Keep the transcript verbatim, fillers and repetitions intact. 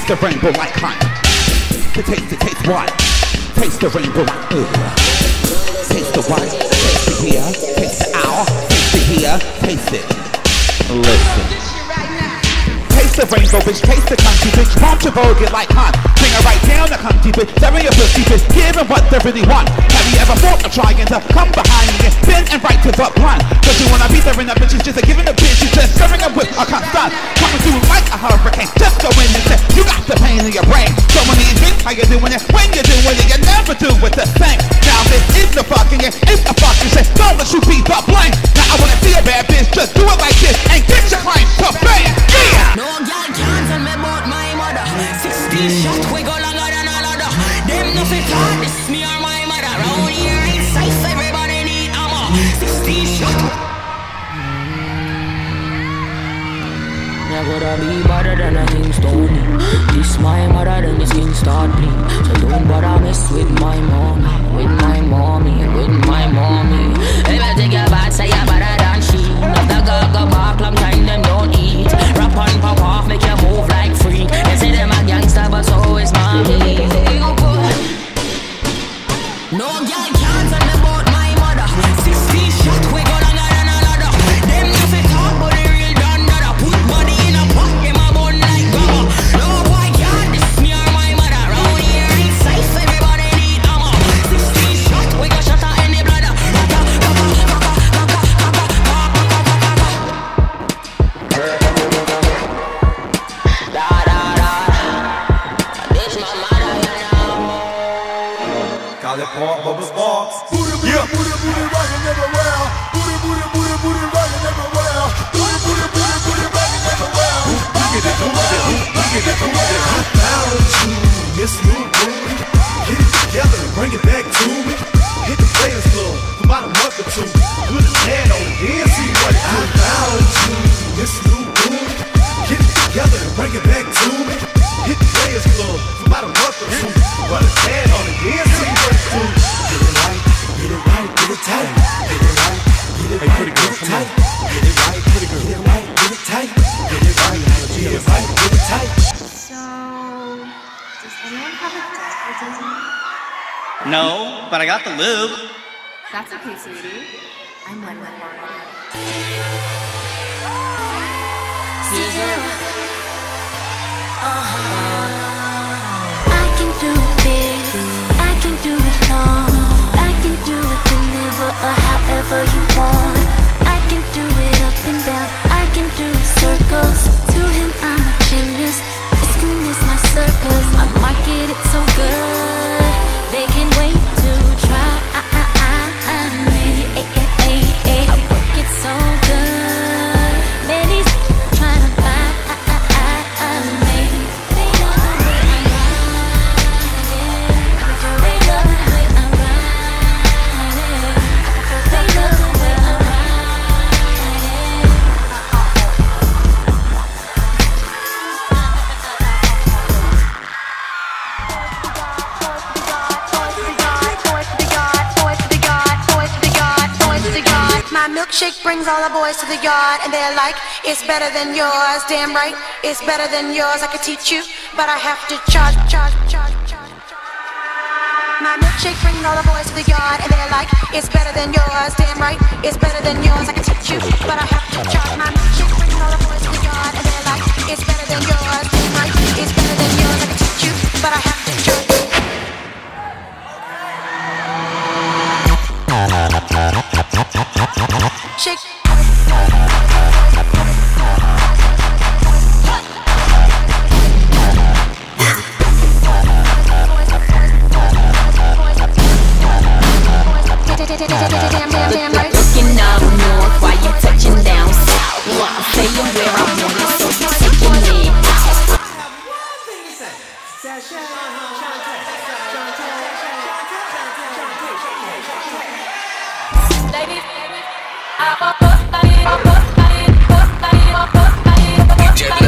Taste the rainbow like honey. To taste it, taste what? Taste the rainbow like ugh. Taste the what? Taste it here. Taste the owl. Taste it here. Taste it. Listen. Taste the rainbow, bitch. Taste the country, bitch. Punch your bowl, get like hun. Bring her right down the country, bitch. Serving your pussy, bitch. Give them what they really want. Have you ever thought of trying to come behind me and bend and right to the blunt? Cause you wanna be there in a bitch, it's just a giving a bitch. She's just stirring up with a constant. Coming through like a hurricane. Just go in and say, you got the pain in your brain. So many things, how you doing it? When you doing it, you never do it the same. Now this is the fucking it. It's the fucking shit. Don't let you be the blame. Now I wanna see a bad bitch. Just do it like this and get your claim to fame. Yeah! No girl can't tell me about my mother. Sixteen shots, we go longer than a ladder. Them nothing talk, this is me or my mother. Round here ain't safe, everybody need armor. Sixteen shots. I gotta be better than a King Stony. This my mother, then this King start bleed. So don't bother mess with my mommy, with my mommy, with my mommy. If I take your bad, say you're better than she. If the girl go back, long time them don't eat. Rap on, pop off, make you move like freak. They say them a gangster, but so is mommy. No girl can't tell me about my mother. Sixteen shots, we go longer than a ladder. Them nothing talk, but they real done dada. Put money in a pot, in my bun like grabber. No boy can't diss me or my mother. Round here ain't safe, everybody need armor. Sixteen shots, we got shot at any bladder. Da da da. This my mother, you know. Call it pork, bubble sparks. Booty, booty, yeah. Booty, booty, rockin' everywhere. Booty, booty, booty, booty, rockin' everywhere. Booty, booty, booty, booty, rockin' everywhere. Look at it, look at it, look at it, look at it. I found you, Miss New Groovy. Get it together and bring it back to me. Hit the Players Club for about a month or two. Put a hand on it, then see what it do. I found you, Miss New Groovy. Get it together and bring it back to me. Hit the Players Club for about a month or two. Put a hand on it, then see what it do. Get it right, get it right, get it tight. Get it right, get it right, get it tight. Get it right, get it right, get it tight. Get it right, get it right, get it tight. So, does anyone have a diaper dozen? No, but I got the lube. That's okay, sweetie. I'm one with one. I can do this, I can do it long. I can do it whenever or however you want. I can do it up and down, I can do circles. To him I'm a gymnast, this queen is my circus. I market it so good, they can wait to try me. I work it so good, ladies trying to buy me. They love the way I ride it. They love the way I ride it. They love the way I ride it. My milkshake brings all the boys to the yard, and they're like, it's better than yours. Damn right, it's better than yours. I could teach you, but I have to charge, charge, charge, charge, charge. My milkshake brings all the boys to the yard, and they're like, it's better than yours. Damn right, it's better than yours. I could teach you, but I have to charge. My milkshake brings all the boys to the yard, and they're like, it's better than yours. Damn right, it's better than yours. I could teach you, but I have to charge. Shake. Looking up north while you touching down south. I'm saying where I want it, so you taking it out. I have one thing to say. Ladies, I